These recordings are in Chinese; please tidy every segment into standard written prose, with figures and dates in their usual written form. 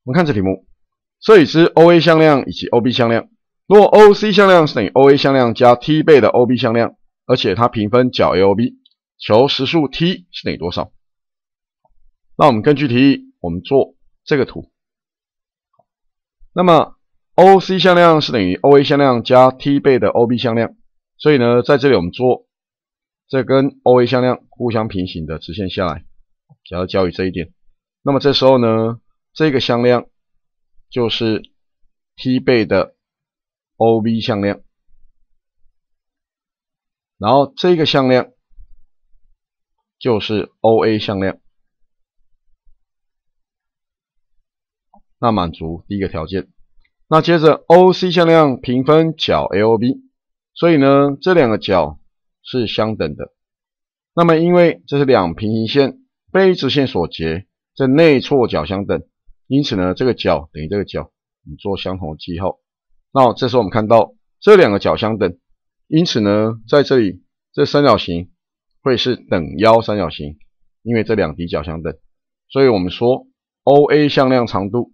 我们看这题目，设已知 OA 向量以及 OB 向量。如果 OC 向量是等于 OA 向量加 t 倍的 OB 向量，而且它平分角 AOB， 求实数 t 是等于多少？那我们根据题意，我们做这个图。那么 OC 向量是等于 OA 向量加 t 倍的 OB 向量，所以呢，在这里我们做这跟 OA 向量互相平行的直线下来，只要交于这一点。那么这时候呢，这个向量就是 t 倍的 OB 向量，然后这个向量就是 OA 向量，那满足第一个条件。那接着 OC 向量平分角 AOB， 所以呢，这两个角是相等的。那么因为这是两平行线被直线所截，这内错角相等，因此呢，这个角等于这个角，我们做相同的记号。那这时候我们看到这两个角相等，因此呢，在这里这三角形会是等腰三角形，因为这两底角相等，所以我们说 OA 向量长度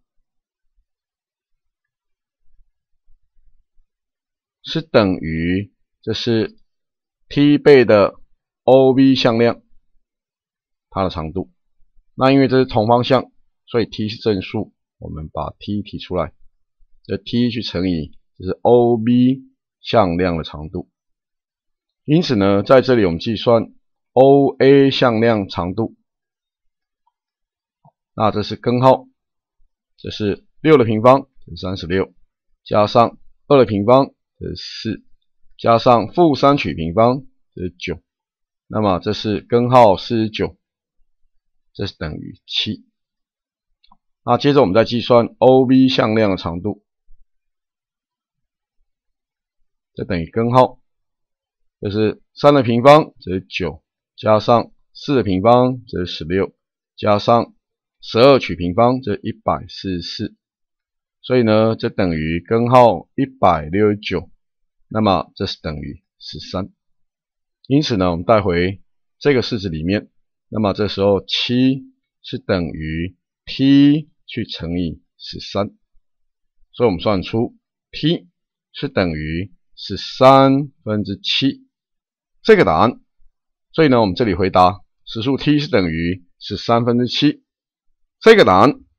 是等于这是 t 倍的 OB 向量它的长度。那因为这是同方向，所以 t 是正数，我们把 t 提出来，这 t 去乘以这是 OB 向量的长度。因此呢，在这里我们计算 OA 向量长度，那这是根号，这是6的平方，这是36，加上2的平方，这是4，加上负3取平方，这是9，那么这是根号49，这是等于7。那接着我们再计算 OB 向量的长度，这等于根号，这是3的平方，这是9，加上4的平方，这是16，加上12取平方，这是144，所以呢，这等于根号169，那么这是等于13。因此呢，我们带回这个式子里面，那么这时候7是等于 t 去乘以13，所以我们算出 t 是等于13/7这个答案。所以呢，我们这里回答实数 t 是等于13/7这个答案。